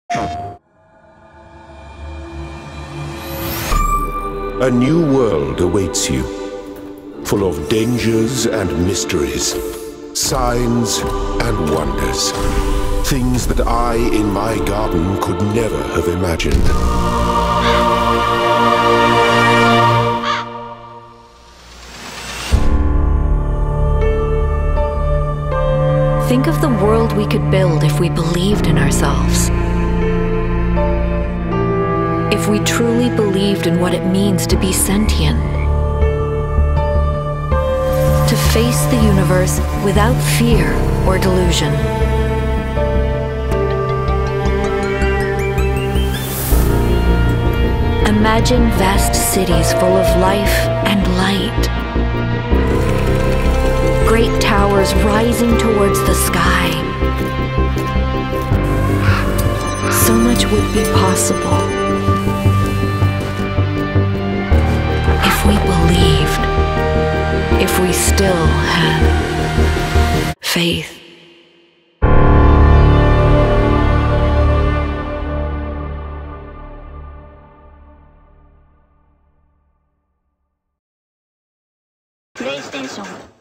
A new world awaits you, full of dangers and mysteries, signs and wonders. Things that I, in my garden, could never have imagined. Think of the world we could build if we believed in ourselves. If we truly believed in what it means to be sentient. To face the universe without fear or delusion. Imagine vast cities full of life and light. Great towers rising towards the sky. So much would be possible if we believed, if we still had faith. PlayStation